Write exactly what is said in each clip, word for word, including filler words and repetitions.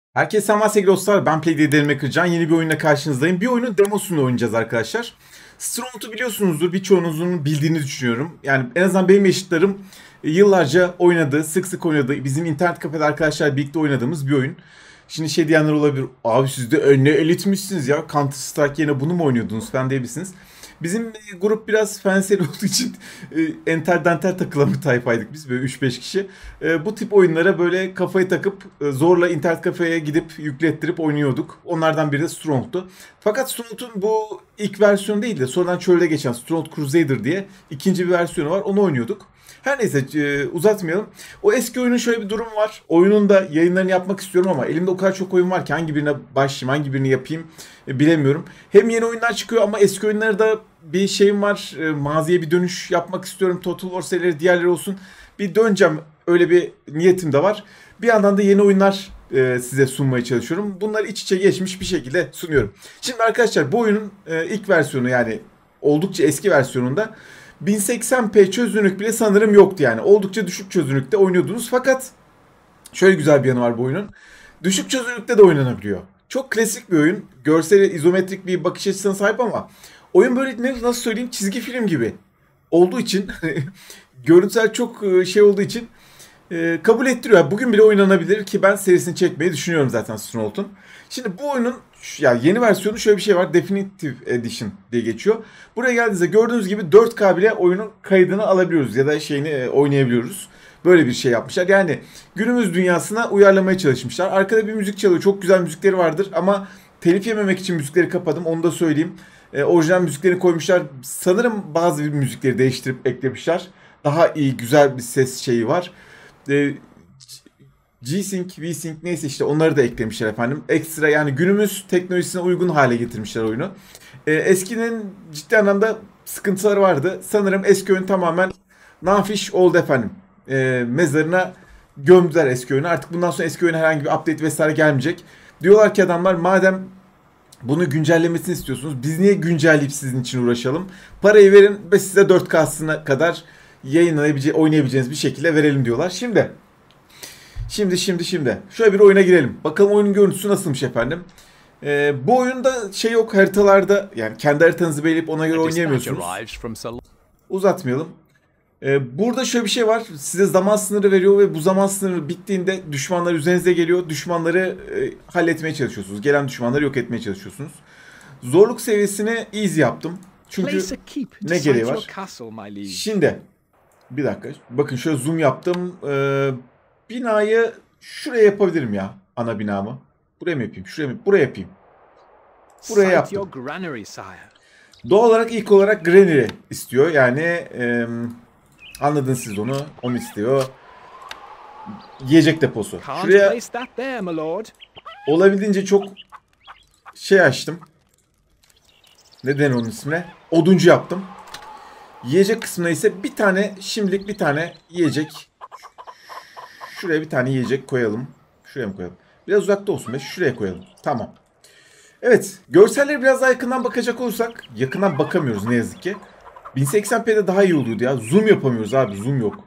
Herkese selam sevgili dostlar. Ben Playdead'lerime Kırcan. Yeni bir oyunla karşınızdayım. Bir oyunun demosunu oynayacağız arkadaşlar. Stronghold'u biliyorsunuzdur. Birçoğunuzun bildiğini düşünüyorum. Yani en azından benim yaşıtlarım yıllarca oynadığı, sık sık oynadığı, bizim internet kafede arkadaşlar birlikte oynadığımız bir oyun. Şimdi şey diyenler olabilir. Abi siz de ne elitmişsiniz ya. Counter Strike yerine bunu mu oynuyordunuz falan diyebilirsiniz. Bizim grup biraz fen seri olduğu için e, enter danter takılan bir tayfaydık biz, böyle üç beş kişi. E, bu tip oyunlara böyle kafayı takıp e, zorla internet kafeye gidip yüklettirip oynuyorduk. Onlardan biri de Stronghold'tu. Fakat Stronghold'un bu ilk versiyonu değil de sonradan çölde geçen Stronghold Crusader diye ikinci bir versiyonu var. Onu oynuyorduk. Her neyse e, uzatmayalım. O eski oyunun şöyle bir durum var. Oyunun da yayınlarını yapmak istiyorum ama elimde o kadar çok oyun var ki hangi birine başlayayım, hangi birini yapayım e, bilemiyorum. Hem yeni oyunlar çıkıyor ama eski oyunları da bir şeyim var. E, maziye bir dönüş yapmak istiyorum. Total War serileri, diğerleri olsun. Bir döneceğim. Öyle bir niyetim de var. Bir yandan da yeni oyunlar e, size sunmaya çalışıyorum. Bunları iç içe geçmiş bir şekilde sunuyorum. Şimdi arkadaşlar bu oyunun e, ilk versiyonu, yani oldukça eski versiyonunda bin seksen p çözünürlük bile sanırım yoktu yani. Oldukça düşük çözünürlükte oynuyordunuz. Fakat şöyle güzel bir yanı var bu oyunun. Düşük çözünürlükte de oynanabiliyor. Çok klasik bir oyun. Görseli izometrik bir bakış açısına sahip ama oyun böyle nasıl söyleyeyim, çizgi film gibi olduğu için görüntüler çok şey olduğu için e, kabul ettiriyor. Bugün bile oynanabilir ki ben serisini çekmeyi düşünüyorum zaten Stronghold'un. Şimdi bu oyunun ya yeni versiyonu şöyle bir şey var. Definitive Edition diye geçiyor. Buraya geldiğinizde gördüğünüz gibi dört K bile oyunun kaydını alabiliyoruz ya da şeyini e, oynayabiliyoruz. Böyle bir şey yapmışlar. Yani günümüz dünyasına uyarlamaya çalışmışlar. Arkada bir müzik çalıyor. Çok güzel müzikleri vardır ama telif yememek için müzikleri kapadım. Onu da söyleyeyim. E, orijinal müziklerini koymuşlar. Sanırım bazı bir müzikleri değiştirip eklemişler. Daha iyi, güzel bir ses şeyi var. E, G-Sync, V-Sync neyse işte onları da eklemişler efendim. Ekstra, yani günümüz teknolojisine uygun hale getirmişler oyunu. E, eskinin ciddi anlamda sıkıntıları vardı. Sanırım eski oyun tamamen nafiş oldu efendim. E, mezarına gömdüler eski oyunu. Artık bundan sonra eski oyuna herhangi bir update vesaire gelmeyecek. Diyorlar ki adamlar, madem bunu güncellemesini istiyorsunuz, biz niye güncelleyip sizin için uğraşalım? Parayı verin ve size dört K'sına kadar yayınlanabileceği, oynayabileceğiniz bir şekilde verelim diyorlar. Şimdi Şimdi şimdi şimdi şöyle bir oyuna girelim. Bakalım oyunun görüntüsü nasılmış efendim. Ee, bu oyunda şey yok, haritalarda yani kendi haritanızı belirleyip ona göre oynayamıyorsunuz. Uzatmayalım. Ee, burada şöyle bir şey var. Size zaman sınırı veriyor ve bu zaman sınırı bittiğinde düşmanlar üzerinize geliyor. Düşmanları e, halletmeye çalışıyorsunuz. Gelen düşmanları yok etmeye çalışıyorsunuz. Zorluk seviyesini easy yaptım. Çünkü ne gereği var? Şimdi bir dakika. Bakın şöyle zoom yaptım. Ee, binayı şuraya yapabilirim ya. Ana binamı. Buraya mı yapayım? Şuraya mı? Buraya yapayım. Buraya yaptım. Doğal olarak ilk olarak granary istiyor. Yani e, anladınız siz onu. Onu istiyor. Yiyecek deposu. Şuraya olabildiğince çok şey açtım. Neden onun ismine? Oduncu yaptım. Yiyecek kısmına ise bir tane, şimdilik bir tane yiyecek. Şuraya bir tane yiyecek koyalım. Şuraya mı koyalım? Biraz uzakta olsun be. Şuraya koyalım. Tamam. Evet. Görselleri biraz daha yakından bakacak olursak. Yakından bakamıyoruz ne yazık ki. bin seksen p'de daha iyi oluyordu ya. Zoom yapamıyoruz abi. Zoom yok.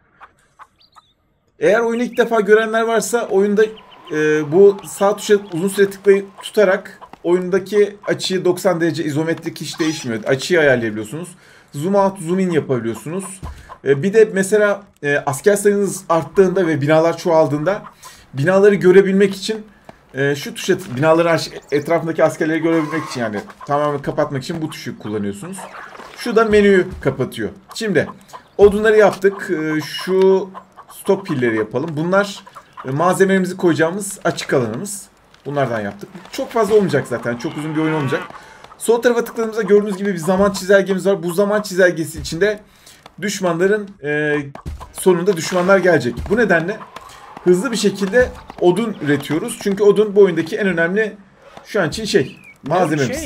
Eğer oyunu ilk defa görenler varsa oyunda e, bu sağ tuşa uzun süre tıklayıp tutarak oyundaki açıyı doksan derece izometrik hiç değişmiyor. Açıyı ayarlayabiliyorsunuz. Zoom out, zoom in yapabiliyorsunuz. Bir de mesela e, asker sayınız arttığında ve binalar çoğaldığında binaları görebilmek için e, şu tuşa, binaların etrafındaki askerleri görebilmek için, yani tamamen kapatmak için bu tuşu kullanıyorsunuz. Şu da menüyü kapatıyor. Şimdi odunları yaptık. E, şu stok pilleri yapalım. Bunlar e, malzemelerimizi koyacağımız açık alanımız. Bunlardan yaptık. Çok fazla olmayacak zaten. Çok uzun bir oyun olmayacak. Sol tarafa tıkladığımızda gördüğünüz gibi bir zaman çizelgemiz var. Bu zaman çizelgesi içinde düşmanların e, sonunda düşmanlar gelecek. Bu nedenle hızlı bir şekilde odun üretiyoruz. Çünkü odun bu oyundaki en önemli şu an için şey, malzememiz.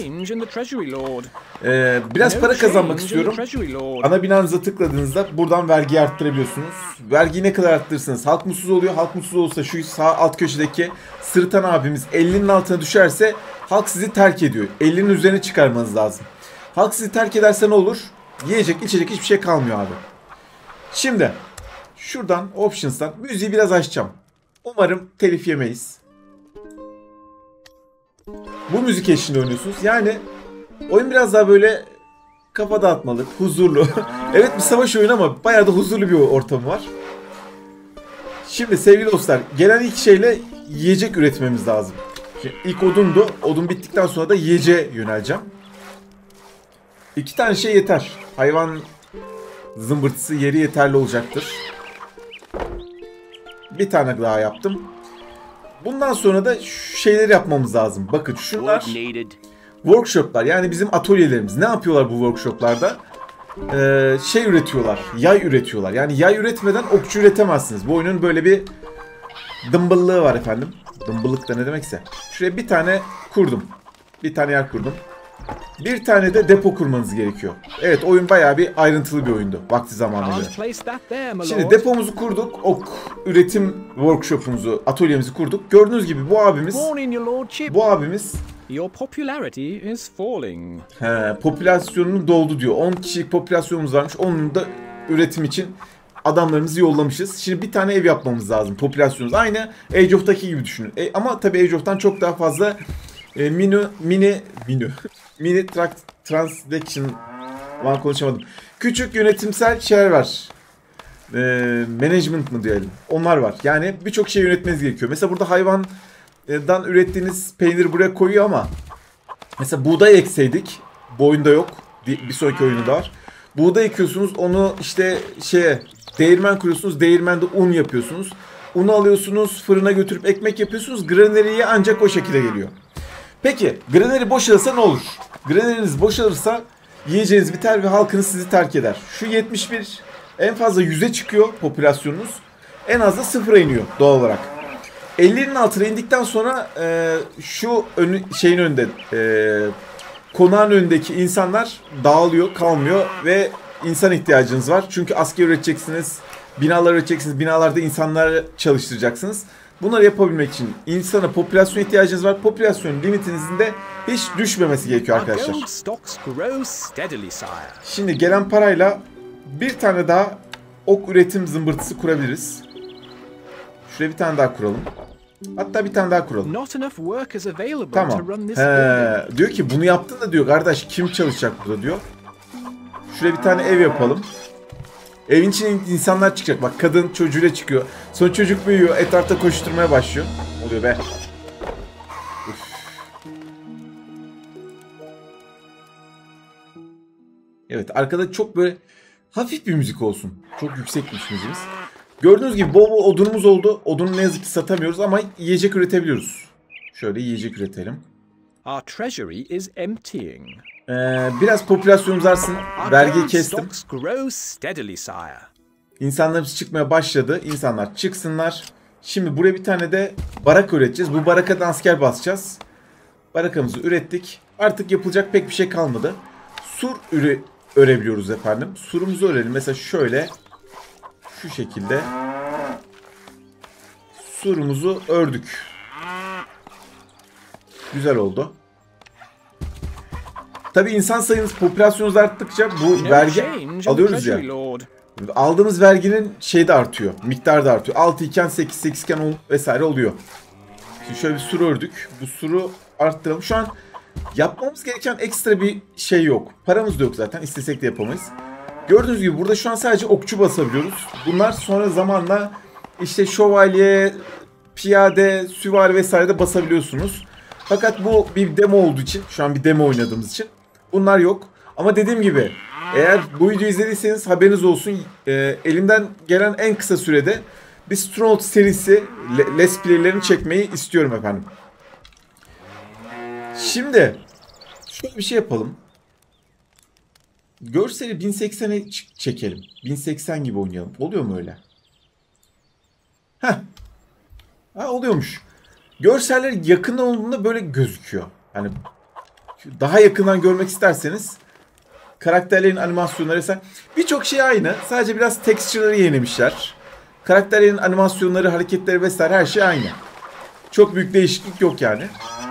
Ee, biraz para kazanmak istiyorum. Ana binanıza tıkladığınızda buradan vergiyi arttırabiliyorsunuz. Vergiyi ne kadar arttırırsanız halk mutsuz oluyor. Halk mutsuz olursa şu sağ alt köşedeki sırıtan abimiz ellinin altına düşerse halk sizi terk ediyor. ellinin üzerine çıkarmanız lazım. Halk sizi terk ederse ne olur? Yiyecek, içecek hiçbir şey kalmıyor abi. Şimdi şuradan Options'tan müziği biraz açacağım. Umarım telif yemeyiz. Bu müzik eşliğinde oynuyorsunuz. Yani oyun biraz daha böyle kafa dağıtmalık, huzurlu. Evet, bir savaş oyunu ama bayağı da huzurlu bir ortamı var. Şimdi sevgili dostlar, gelen ilk şeyle yiyecek üretmemiz lazım. Şimdi ilk odundu. Odun bittikten sonra da yiyeceğe yöneleceğim. İki tane şey yeter. Hayvan zımbırtısı yeri yeterli olacaktır. Bir tane daha yaptım. Bundan sonra da şu şeyleri yapmamız lazım. Bakın şunlar workshoplar. Yani bizim atölyelerimiz. Ne yapıyorlar bu workshoplarda? Ee, şey üretiyorlar. Yay üretiyorlar. Yani yay üretmeden okçu üretemezsiniz. Bu oyunun böyle bir dımbıllığı var efendim. Dımbıllık da ne demekse. Şuraya bir tane kurdum. Bir tane yer kurdum. Bir tane de depo kurmanız gerekiyor. Evet, oyun bayağı bir ayrıntılı bir oyundu vakti zamanına göre. Şimdi depomuzu kurduk. Ok üretim workshopumuzu, atölyemizi kurduk. Gördüğünüz gibi bu abimiz bu abimiz Your popularity is falling. He, popülasyonunu doldu diyor. on kişilik popülasyonumuz varmış. Onun da üretim için adamlarımızı yollamışız. Şimdi bir tane ev yapmamız lazım. Popülasyonumuz aynı Age of'taki gibi düşünün. E, ama tabii Age of'tan çok daha fazla e, mini mini mini mini track transaction lan konuşamadım. Küçük yönetimsel şeyler var. E, management mı diyelim. Onlar var. Yani birçok şey yönetmeniz gerekiyor. Mesela burada hayvandan ürettiğiniz peyniri buraya koyuyor ama mesela buğday ekseydik. Bu oyunda yok. Bir sonraki oyunda var. Buğday ekiyorsunuz. Onu işte şeye değirmen kuruyorsunuz. Değirmende un yapıyorsunuz. Unu alıyorsunuz. Fırına götürüp ekmek yapıyorsunuz. Graneriye ancak o şekilde geliyor. Peki graneri boşalırsa ne olur? Graneriniz boşalırsa yiyeceğiniz biter ve halkınız sizi terk eder. Şu yetmiş bir en fazla yüze çıkıyor popülasyonunuz. En az da sıfıra iniyor doğal olarak. ellinin altına indikten sonra e, şu önü, şeyin önünde e, konağın önündeki insanlar dağılıyor, kalmıyor ve insan ihtiyacınız var. Çünkü asker üreteceksiniz, binalar üreteceksiniz, binalarda insanları çalıştıracaksınız. Bunları yapabilmek için insana popülasyon ihtiyacınız var. Popülasyon limitinizin de hiç düşmemesi gerekiyor arkadaşlar. Şimdi gelen parayla bir tane daha ok üretim zımbırtısı kurabiliriz. Şuraya bir tane daha kuralım. Hatta bir tane daha kuralım. Tamam. He, diyor ki bunu yaptın da diyor kardeş kim çalışacak burada diyor. Şuraya bir tane ev yapalım. Evin içine insanlar çıkacak. Bak kadın çocuğuyla çıkıyor. Sonra çocuk büyüyor. Etrafta koşturmaya başlıyor. Oluyor be. Uf. Evet arkada çok böyle hafif bir müzik olsun. Çok yüksekmiş müziğimiz. Gördüğünüz gibi bol bol odunumuz oldu. Odunu ne yazık ki satamıyoruz ama yiyecek üretebiliyoruz. Şöyle yiyecek üretelim. Our treasury is emptying. Ee, biraz popülasyonumuz artsın. Vergiyi kestim. İnsanlarımız çıkmaya başladı. İnsanlar çıksınlar. Şimdi buraya bir tane de baraka üreteceğiz. Bu barakadan asker basacağız. Barakamızı ürettik. Artık yapılacak pek bir şey kalmadı. Sur üre örebiliyoruz efendim. Surumuzu örelim. Mesela şöyle. Şu şekilde. Surumuzu ördük. Güzel oldu. Tabii insan sayınız, popülasyonunuz arttıkça bu vergi alıyoruz ya. Aldığımız verginin şey de artıyor. Miktar da artıyor. altı iken sekiz, sekiz iken vesaire oluyor. Şimdi şöyle bir sur ördük. Bu suru arttıralım. Şu an yapmamız gereken ekstra bir şey yok. Paramız da yok zaten. İstesek de yapamayız. Gördüğünüz gibi burada şu an sadece okçu basabiliyoruz. Bunlar sonra zamanla işte şövalye, piyade, süvari vesaire de basabiliyorsunuz. Fakat bu bir demo olduğu için, şu an bir demo oynadığımız için bunlar yok. Ama dediğim gibi eğer bu videoyu izlediyseniz haberiniz olsun. E, elimden gelen en kısa sürede bir Stronghold serisi Let's Play'lerini çekmeyi istiyorum efendim. Şimdi şöyle bir şey yapalım. Görseli bin seksene çekelim. bin seksen gibi oynayalım. Oluyor mu öyle? Heh. Ha, oluyormuş. Görseller yakından olduğunda böyle gözüküyor. Yani daha yakından görmek isterseniz karakterlerin animasyonları vesaire birçok şey aynı. Sadece biraz texture'ları yenilemişler. Karakterlerin animasyonları, hareketleri vesaire her şey aynı. Çok büyük değişiklik yok yani.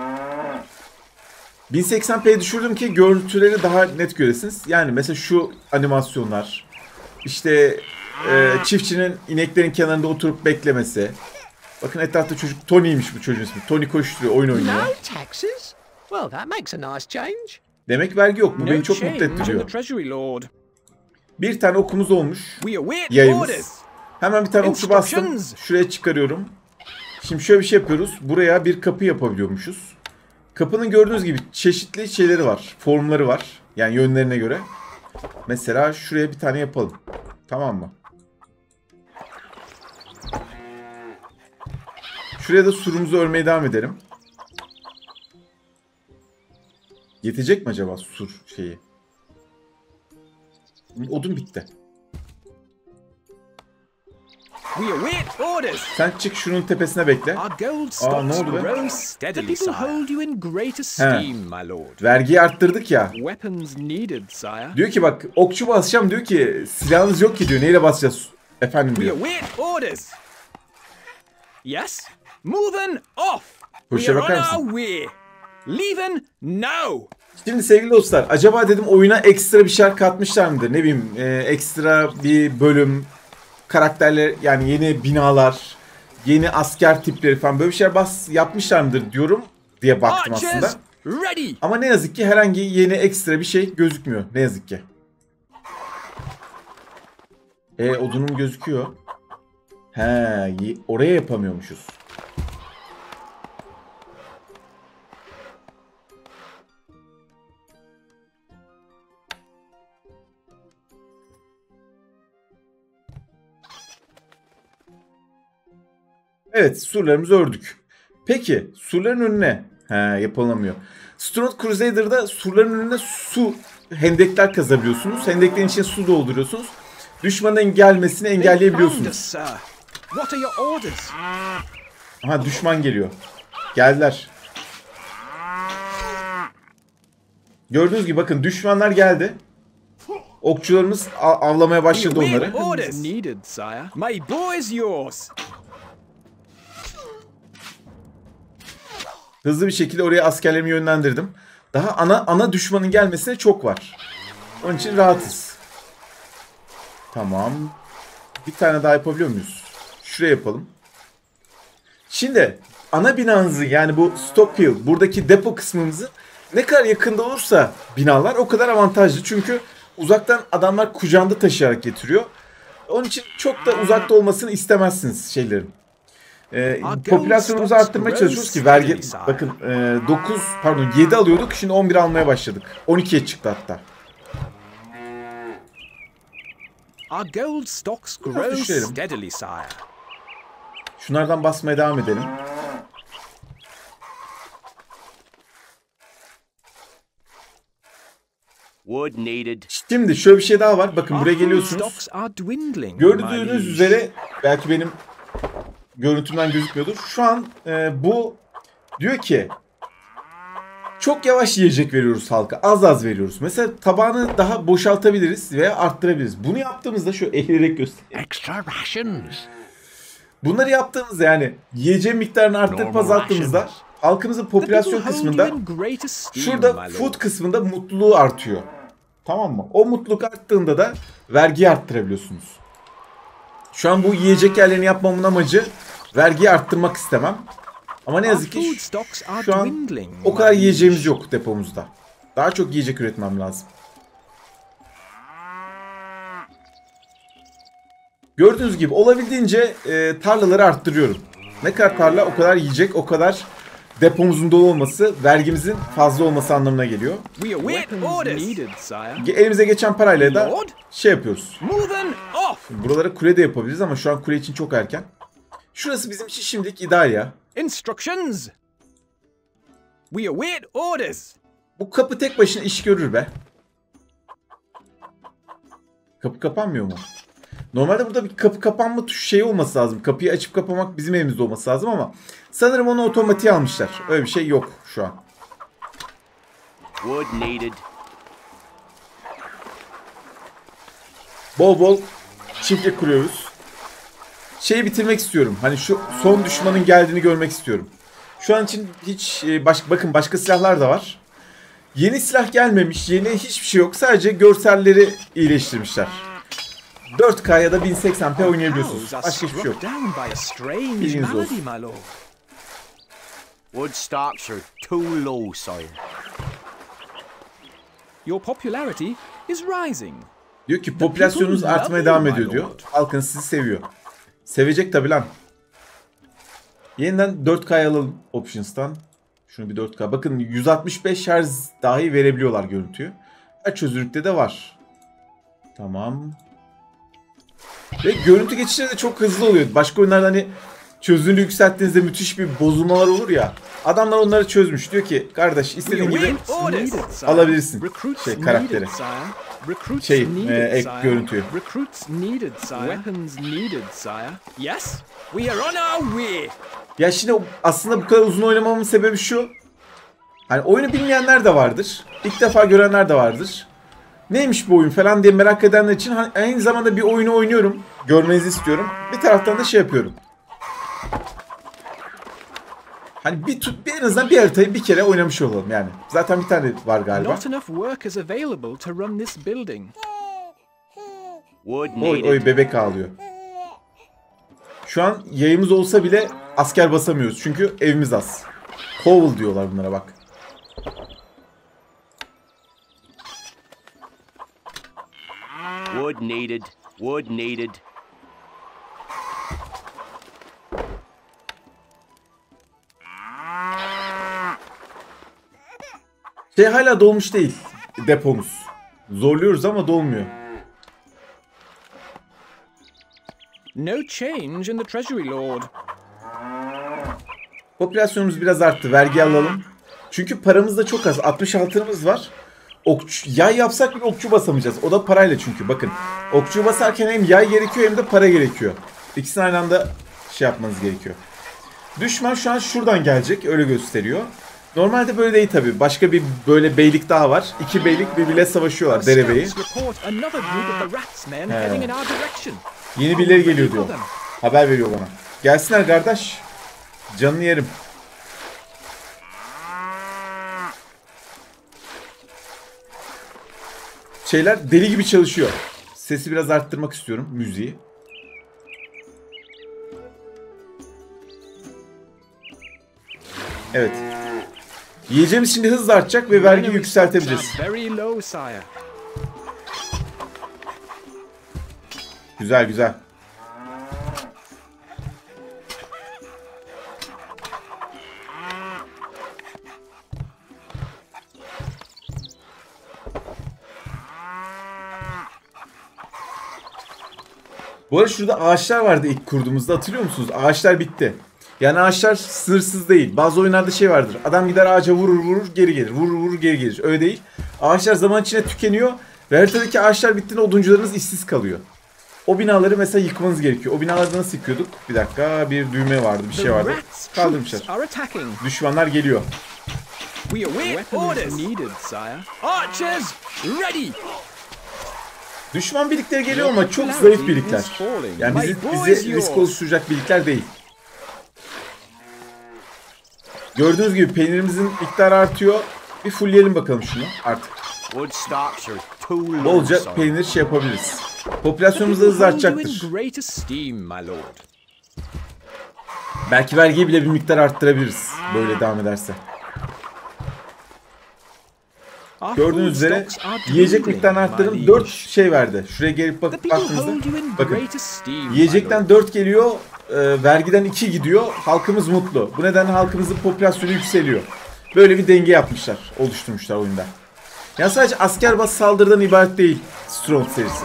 bin seksen p'ye düşürdüm ki görüntüleri daha net göresiniz. Yani mesela şu animasyonlar, işte e, çiftçinin ineklerin kenarında oturup beklemesi. Bakın etrafta çocuk, Tony'ymiş bu çocuğun ismi. Tony koşturuyor, oyun oynuyor. No taxes? Well, that makes a nice change. Demek vergi yok. Bu No beni çok mutlu change in the ettiriyor. Treasury Lord. Bir tane okumuz olmuş. We await Yayımız. orders. Hemen bir tane okçu bastım. Instructions. Şuraya çıkarıyorum. Şimdi şöyle bir şey yapıyoruz. Buraya bir kapı yapabiliyormuşuz. Kapının gördüğünüz gibi çeşitli şeyleri var. Formları var. Yani yönlerine göre. Mesela şuraya bir tane yapalım. Tamam mı? Şuraya da surumuzu örmeye devam edelim. Yetecek mi acaba sur şeyi? Odun bitti. We await orders. Sen çık şunun tepesine bekle. Our gold Aa, stocks ne oldu be? grow The steadily, people sire. hold you in great Great esteem. esteem, my lord. Vergiyi arttırdık ya. Weapons needed, sire. Diyor ki bak okçu basacağım, diyor ki silahınız yok ki diyor. Neyle basacağız? Efendim We diyor. await orders. Yes? Moving off. Bu We işe are bakar on mısın? our way. Leaving now. Şimdi sevgili dostlar, acaba dedim oyuna ekstra bir şeyler katmışlar mıdır? Ne bileyim e, ekstra bir bölüm, karakterler, yani yeni binalar, yeni asker tipleri falan böyle bir şeyler bas yapmışlar mıdır diyorum diye baktım aslında. Archers, ready. Ama ne yazık ki herhangi yeni ekstra bir şey gözükmüyor. Ne yazık ki. E odunum gözüküyor. He, y- oraya yapamıyormuşuz. Evet, surlarımızı ördük. Peki, surların önüne he, yapılamıyor. Stronghold Crusader'da surların önüne su hendekler kazabiliyorsunuz. Hendeklerin içine su dolduruyorsunuz. Düşmanın gelmesini They found us, engelleyebiliyorsunuz. sir. What are your orders? Aha, düşman geliyor. Geldiler. Gördüğünüz gibi bakın düşmanlar geldi. Okçularımız av- avlamaya We başladı await onları. orders needed, sire. My bow is yours. Hızlı bir şekilde oraya askerlerimi yönlendirdim. Daha ana ana düşmanın gelmesine çok var. Onun için rahatız. Tamam. Bir tane daha yapabiliyor muyuz? Şuraya yapalım. Şimdi ana binanızı, yani bu stockpile, buradaki depo kısmımızı ne kadar yakında olursa binalar o kadar avantajlı. Çünkü uzaktan adamlar kucağında taşıyarak getiriyor. Onun için çok da uzakta olmasını istemezsiniz şeylerin. Ee, popülasyonumuzu arttırmaya çalışıyoruz ki vergi, bakın e, dokuz pardon yedi alıyorduk, şimdi on bir almaya başladık. on ikiye çıktı hatta. Our gold stocks Biraz grow düşürelim. steadily, sire. Şunlardan basmaya devam edelim. Wood needed. Şimdi şöyle bir şey daha var. Bakın Our buraya food geliyorsunuz. stocks are dwindling, my Gördüğünüz liege. üzere, belki benim görüntümden gözükmüyordur. Şu an e, bu diyor ki çok yavaş yiyecek veriyoruz halka. Az az veriyoruz. Mesela tabağını daha boşaltabiliriz veya arttırabiliriz. Bunu yaptığımızda şu eğilerek göstereyim. Extra rations. Bunları yaptığımızda, yani yiyeceğin miktarını arttırıp Normal azalttığımızda rations. halkımızın The people popülasyon hold you kısmında in great esteem, şurada my lord. food kısmında mutluluğu artıyor. Tamam mı? O mutluluk arttığında da vergiyi arttırabiliyorsunuz. Şu an bu yiyecek yerlerini yapmamın amacı vergiyi arttırmak istemem. Ama ne Our yazık ki food şu, stocks are şu an dwindling, o kadar my liege. yiyeceğimiz yok depomuzda. Daha çok yiyecek üretmem lazım. Gördüğünüz gibi olabildiğince e, tarlaları arttırıyorum. Ne kadar tarla o kadar yiyecek, o kadar depomuzun dolu olması, vergimizin fazla olması anlamına geliyor. We await Weapons orders. needed, needed, sire. Ge- Elimize geçen parayla da Lord? şey yapıyoruz. Moving off. Buralara kule de yapabiliriz ama şu an kule için çok erken. Şurası bizim için şimdilik ideal ya. Instructions. We await orders. Bu kapı tek başına iş görür be. Kapı kapanmıyor mu? Normalde burada bir kapı kapanma tuşu şeyi olması lazım. Kapıyı açıp kapamak bizim elimizde olması lazım ama sanırım onu otomatiğe almışlar. Öyle bir şey yok şu an. Wood needed. Bol bol çiftlik kuruyoruz. Şeyi bitirmek istiyorum. Hani şu son düşmanın geldiğini görmek istiyorum. Şu an için hiç e, baş, bakın başka silahlar da var. Yeni silah gelmemiş. Yeni hiçbir şey yok. Sadece görselleri iyileştirmişler. dört K ya da bin seksen p oynayabiliyorsunuz. Cows are Başka hiçbir şey yok. struck down by a strange Bilginiz malady, olsun. my lord. Wood stocks are too low, sire. Your popularity is rising. Diyor ki popülasyonunuz artmaya devam ediyor diyor. Halkın sizi seviyor. Sevecek tabi lan. Yeniden dört K'ya alalım Options'tan. Şunu bir dört K. Bakın yüz altmış beş Hz dahi verebiliyorlar görüntüyü. Her çözünürlükte de var. Tamam. Ve görüntü geçişleri de çok hızlı oluyor. Başka oyunlarda hani çözünürlüğü yükselttiğinizde müthiş bir bozulmalar olur ya. Adamlar onları çözmüş. Diyor ki kardeş istediğin gibi alabilirsin şey karakteri. Şey e, ek görüntüyü. Recruits needed, sire. Weapons needed, sire. Yes, we are on our way. Ya şimdi aslında bu kadar uzun oynamamın sebebi şu. Hani oyunu bilmeyenler de vardır. İlk defa görenler de vardır. Neymiş bu oyun falan diye merak edenler için hani aynı zamanda bir oyunu oynuyorum. Görmenizi istiyorum. Bir taraftan da şey yapıyorum. Hani bir tut bir en azından bir haritayı bir kere oynamış olalım yani. Zaten bir tane var galiba. Not enough workers available to run this building. Wood Oy needed. oy bebek ağlıyor. Şu an yayımız olsa bile asker basamıyoruz. Çünkü evimiz az. Koval diyorlar bunlara bak. Wood needed. Wood needed. Şey hala dolmuş değil depomuz. Zorluyoruz ama dolmuyor. No change in the treasury, lord. Popülasyonumuz biraz arttı. Vergi alalım. Çünkü paramız da çok az. altmış altımız var. Okçu, yay yapsak bir okçu basamayacağız. O da parayla çünkü. Bakın. Okçu basarken hem yay gerekiyor hem de para gerekiyor. İkisini aynı anda şey yapmanız gerekiyor. Düşman şu an şuradan gelecek. Öyle gösteriyor. Normalde böyle değil tabii. Başka bir böyle beylik daha var. İki beylik birbirle savaşıyorlar. Derebeyi. Yeni birileri geliyor diyor. Haber veriyor bana. Gelsinler kardeş. Canını yerim. Şeyler deli gibi çalışıyor. Sesi biraz arttırmak istiyorum. Müziği. Evet. Yiyeceğimiz şimdi hızla artacak ve vergiyi yükseltebiliriz. Güzel güzel. Bu arada şurada ağaçlar vardı ilk kurduğumuzda, hatırlıyor musunuz? Ağaçlar bitti. Yani ağaçlar sınırsız değil. Bazı oyunlarda şey vardır. Adam gider ağaca vurur vurur geri gelir. Vurur vurur geri gelir. Öyle değil. Ağaçlar zaman içinde tükeniyor. Ve haritadaki ağaçlar bittiğinde oduncularınız işsiz kalıyor. O binaları mesela yıkmanız gerekiyor. O binaları nasıl yıkıyorduk? Bir dakika, bir düğme vardı, bir şey vardı. Kaldırmışlar. Düşmanlar geliyor. Düşman birlikleri geliyor ama çok zayıf birlikler. Yani bizi, bize risk oluşturacak birlikler değil. Gördüğünüz gibi peynirimizin miktarı artıyor. Bir fullleyelim bakalım şunu artık. Bolca peynir şey yapabiliriz. Popülasyonumuz da hızla artacaktır. Belki vergiyi bile bir miktar arttırabiliriz. Böyle devam ederse. Gördüğünüz üzere yiyecek miktarını arttırdım. dört şey verdi. Şuraya gelip bak baktığınızda bakın. Yiyecekten dört geliyor. E, vergiden iki gidiyor. Halkımız mutlu. Bu nedenle halkımızın popülasyonu yükseliyor. Böyle bir denge yapmışlar. Oluşturmuşlar oyunda. Yani sadece asker bas saldırıdan ibaret değil Stronghold serisi.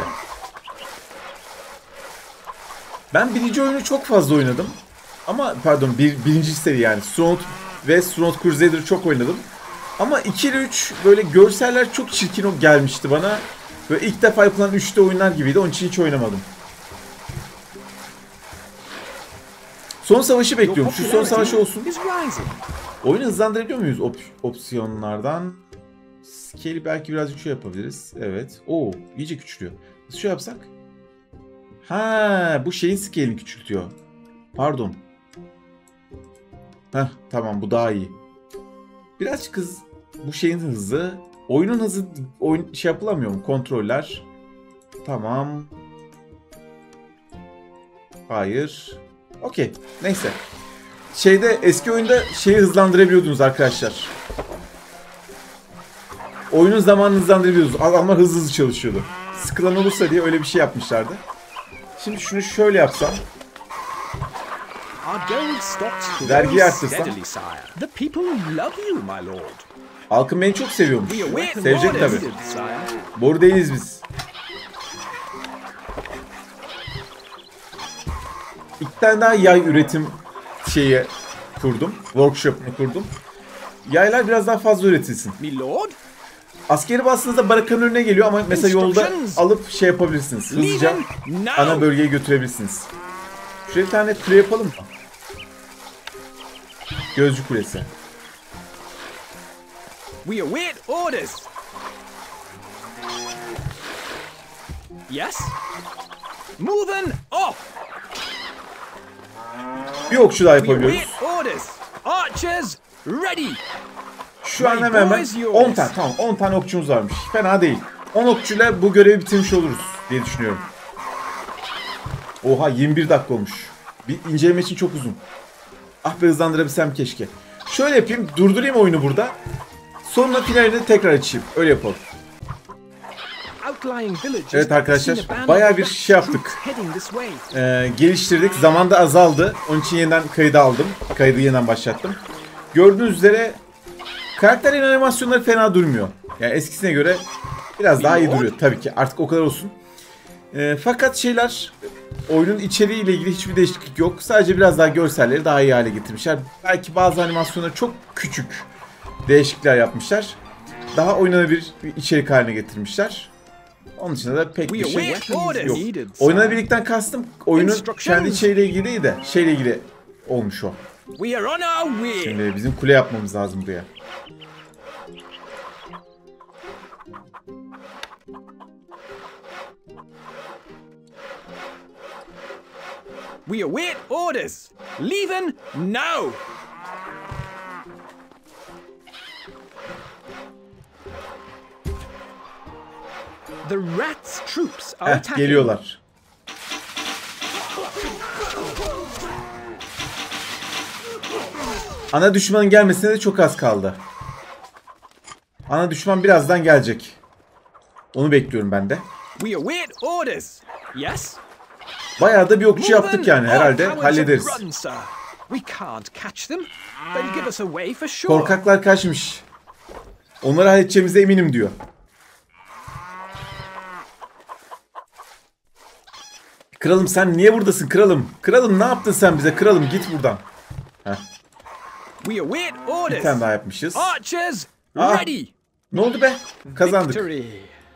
Ben birinci oyunu çok fazla oynadım. Ama pardon bir, birinci seri yani. Stronghold ve Stronghold Crusader'ı çok oynadım. Ama iki ile üç böyle görseller çok çirkin gelmişti bana. Böyle ilk defa yapılan üç D oyunlar gibiydi. Onun için hiç oynamadım. Son savaşı bekliyorum. Şu son savaşı olsun. Oyunu hızlandırabiliyor muyuz op opsiyonlardan? Scale belki birazcık şey yapabiliriz. Evet. Oo, iyice küçülüyor. Nasıl şey yapsak? Ha, bu şeyin scale'ini küçültüyor. Pardon. Heh, tamam, bu daha iyi. Birazcık hız, bu şeyin hızı, oyunun hızı, oyun şey yapılamıyor mu? Kontroller. Tamam. Hayır. Okey. Neyse. şeyde eski oyunda şeyi hızlandırabiliyordunuz arkadaşlar. Oyunun zamanını hızlandırabiliyordunuz. Adamlar hızlı hızlı çalışıyordu. Sıkılan olursa diye öyle bir şey yapmışlardı. Şimdi şunu şöyle yapsam. Vergiyi arttırsam. The people love you, my lord. Halkım beni çok seviyormuş. We await Sevecek orders, tabii. sire. Boru değiliz biz. İki tane daha yay üretim şeyi kurdum. Workshop'unu kurdum. Yaylar biraz daha fazla üretilsin. My lord, Askeri bastığınızda barakanın önüne geliyor ama mesela yolda Instructions. alıp şey yapabilirsiniz. Hızlıca leave now. ana bölgeye götürebilirsiniz. Şuraya bir tane kule yapalım mı? Gözcü kulesi. We await orders. Yes. Moving off. Bir okçu daha We yapabiliyoruz. await orders. Archers ready. Şu an My hemen hemen boys yours. on tane, tamam on tane okçumuz varmış. Fena değil. on okçuyla bu görevi bitirmiş oluruz diye düşünüyorum. Oha yirmi bir dakika olmuş. Bir inceleme için çok uzun. Ah be hızlandırabilsem keşke. Şöyle yapayım, durdurayım oyunu burada. Sonra finalini tekrar açayım. Öyle yapalım. Outlying villages. Evet arkadaşlar, seen a band bayağı of bir Dutch şey yaptık. troops heading this way. Ee, geliştirdik. Zamanda azaldı. Onun için yeniden kaydı aldım. Kaydı yeniden başlattım. Gördüğünüz üzere karakterin animasyonları fena durmuyor. Yani eskisine göre biraz daha iyi duruyor. Tabii ki artık o kadar olsun. Ee, fakat şeyler, oyunun içeriğiyle ilgili hiçbir değişiklik yok. Sadece biraz daha görselleri daha iyi hale getirmişler. Belki bazı animasyonları çok küçük değişiklikler yapmışlar. Daha oynanabilir bir içerik haline getirmişler. Onun dışında da pek bir şey yok. Oynanabilirlikten kastım oyunun kendi içeriğiyle ilgili değil de şeyle ilgili olmuş o. We are on our way. Şimdi bizim kule yapmamız lazım buraya. We await orders. Leaving now. The rats' troops are Heh, attacking. geliyorlar. Ana düşmanın gelmesine de çok az kaldı. Ana düşman birazdan gelecek. Onu bekliyorum ben de. We await orders. Yes. Bayağı da bir okçu yaptık Moving yani, all herhalde powers hallederiz. run, sir. We can't catch them. They'll give us away for sure. Korkaklar kaçmış. Onları halledeceğimize eminim diyor. Kralım sen niye buradasın kralım? Kralım ne yaptın sen bize kralım, git buradan. Heh. We await Bir orders. tane daha yapmışız. Archers Aa, ready. ne oldu be? Kazandık. Victory.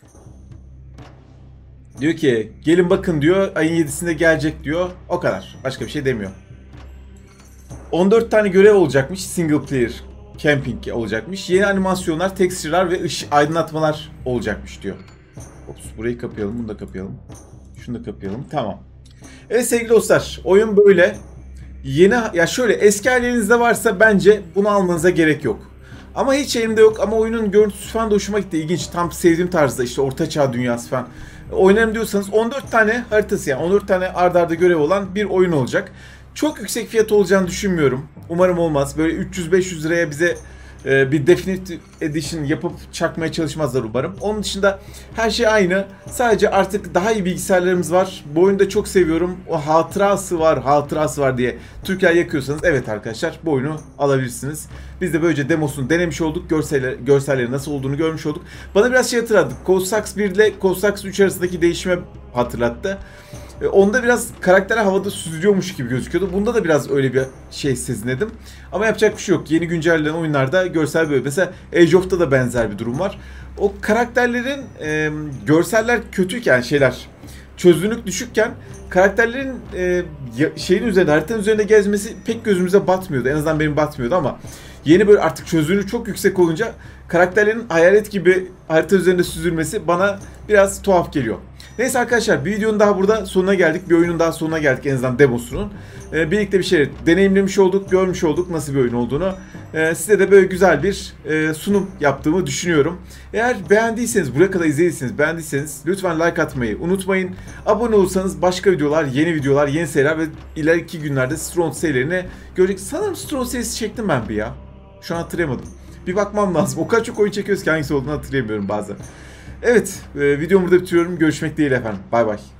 Diyor ki gelin bakın diyor, ayın yedisinde gelecek diyor. O kadar. Başka bir şey demiyor. on dört tane görev olacakmış. Single player camping olacakmış. Yeni animasyonlar, texture'lar ve ışık aydınlatmalar olacakmış diyor. Ops, burayı kapayalım, bunu da kapayalım. Şunu da kapayalım. Tamam. Evet sevgili dostlar, oyun böyle. Yeni ya şöyle eski halinizde varsa bence bunu almanıza gerek yok. Ama hiç elimde yok ama oyunun görüntüsü falan da hoşuma gitti. İlginç. Tam sevdiğim tarzda işte ortaçağ dünyası falan. Oynarım diyorsanız on dört tane haritası, yani on dört tane arda arda görev olan bir oyun olacak. Çok yüksek fiyat olacağını düşünmüyorum. Umarım olmaz. Böyle üç yüz beş yüz liraya bize e, bir Definitive Edition yapıp çakmaya çalışmazlar umarım. Onun dışında her şey aynı. Sadece artık daha iyi bilgisayarlarımız var. Bu oyunu da çok seviyorum. O hatırası var, hatırası var diye Türkiye yakıyorsanız evet arkadaşlar bu oyunu alabilirsiniz. Biz de böylece demosunu denemiş olduk. Görseller, görselleri nasıl olduğunu görmüş olduk. Bana biraz şey hatırladı. Cossacks bir ile Cossacks üç arasındaki değişime hatırlattı. Onda biraz karakter havada süzülüyormuş gibi gözüküyordu. Bunda da biraz öyle bir şey sezinledim. Ama yapacak bir şey yok. Yeni güncellenen oyunlarda görsel böyle. Mesela Age of'ta da benzer bir durum var. O karakterlerin e, görseller kötüyken, şeyler çözünürlük düşükken karakterlerin e, şeyin üzerinde, haritanın üzerinde gezmesi pek gözümüze batmıyordu. En azından benim batmıyordu ama yeni böyle artık çözünürlük çok yüksek olunca karakterlerin hayalet gibi harita üzerinde süzülmesi bana biraz tuhaf geliyor. Neyse arkadaşlar, bir videonun daha burada sonuna geldik. Bir oyunun daha sonuna geldik, en azından demosunun. Ee, birlikte bir şey deneyimlemiş olduk, görmüş olduk nasıl bir oyun olduğunu. Ee, size de böyle güzel bir e, sunum yaptığımı düşünüyorum. Eğer beğendiyseniz, buraya kadar izlediyseniz, beğendiyseniz lütfen like atmayı unutmayın. Abone olursanız başka videolar, yeni videolar, yeni seriler ve ileriki günlerde Stronghold serilerini görecek. Sanırım Stronghold serisi çektim ben bir ya. Şu an hatırlayamadım. Bir bakmam lazım. O kadar çok oyun çekiyoruz ki hangisi olduğunu hatırlayamıyorum bazen. Evet, e, videomu burada bitiriyorum. Görüşmek dileğiyle efendim. Bay bay.